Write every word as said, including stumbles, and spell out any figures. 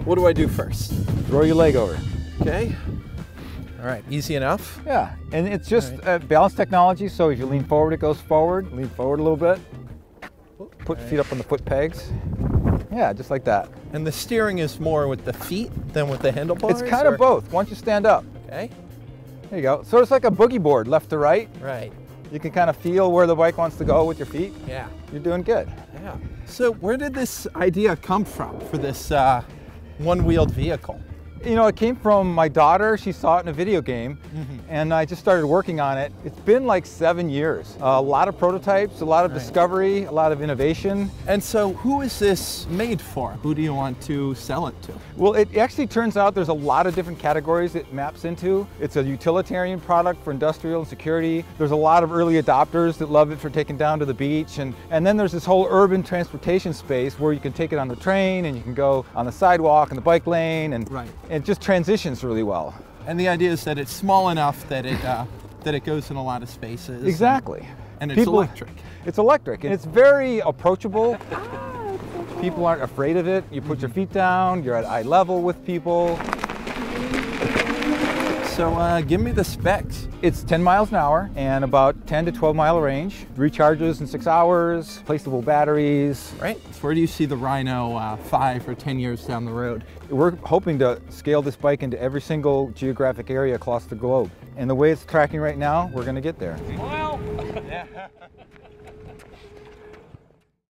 What do I do first? Throw your leg over. Okay. All right, easy enough. Yeah, and it's just Right. uh, balance technology, so if you lean forward, it goes forward. Lean forward a little bit. Put Right. feet up on the foot pegs. Yeah, just like that. And the steering is more with the feet than with the handlebars? It's kind or- of both. Once you stand up, Okay. there you go. So it's like a boogie board, left to right. Right. You can kind of feel where the bike wants to go with your feet. Yeah. You're doing good. Yeah. So where did this idea come from for this uh, one-wheeled vehicle? You know, it came from my daughter. She saw it in a video game, Mhm. and I just started working on it. It's been like seven years. a lot of prototypes, a lot of Right. discovery, a lot of innovation. And so who is this made for? Who do you want to sell it to? Well, it actually turns out there's a lot of different categories it maps into. It's a utilitarian product for industrial and security. There's a lot of early adopters that love it for taking down to the beach. And, and then there's this whole urban transportation space where you can take it on the train and you can go on the sidewalk and the bike lane. And Right. it just transitions really well. And the idea is that it's small enough that it uh, that it goes in a lot of spaces. Exactly. And it's People- electric. It's electric, and it's very approachable. People aren't afraid of it. You put your feet down, you're at eye level with people. So uh, give me the specs. It's ten miles an hour and about ten to twelve mile range. Recharges in six hours, placeable batteries. Right. So where do you see the Rhino uh, five or ten years down the road? We're hoping to scale this bike into every single geographic area across the globe. And the way it's tracking right now, we're gonna get there. Well,